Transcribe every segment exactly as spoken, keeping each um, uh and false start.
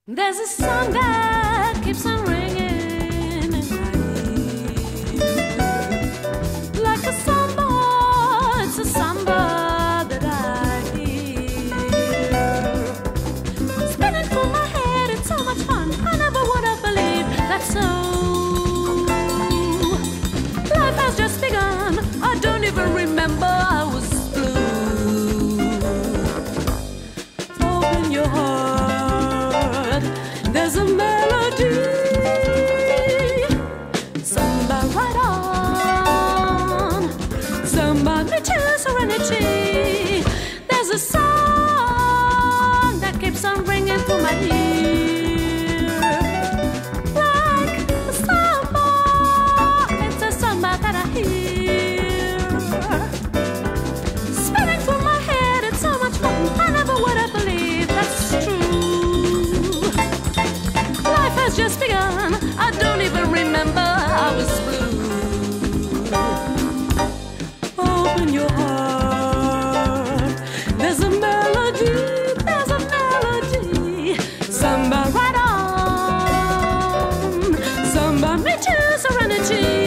There's a song that keeps on ringing in my ear, like a samba, it's a samba that I hear. Spinning through my head, it's so much fun, I never would have believed that so. Life has just begun, I don't even remember I was blue. Open your heart, there's a melody, samba right on, samba reaches serenity. There's a song that keeps on ringing through my ear, like a samba, it's a samba that I hear. Spinning through my head, it's so much fun, I never would have believed that's true. Just begun, I don't even remember I was blue. Open your heart, there's a melody, there's a melody, samba right on, samba reaches serenity.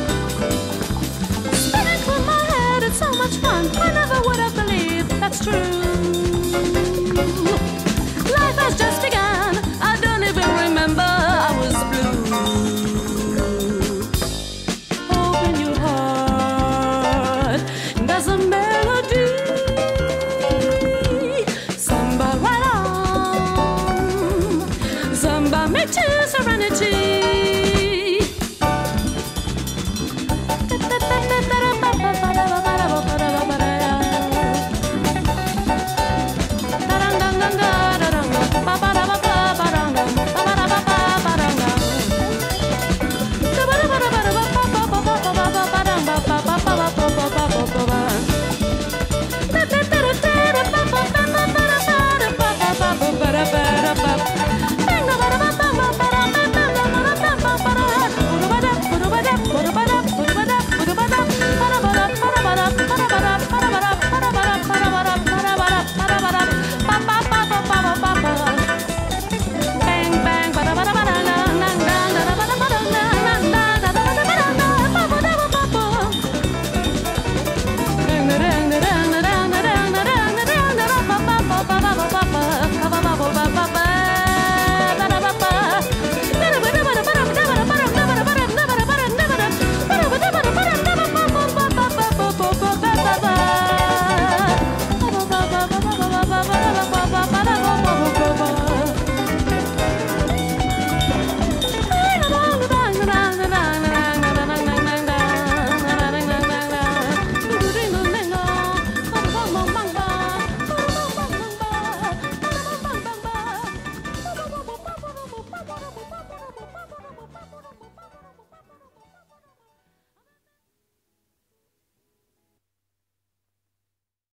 I never would have believed that's true.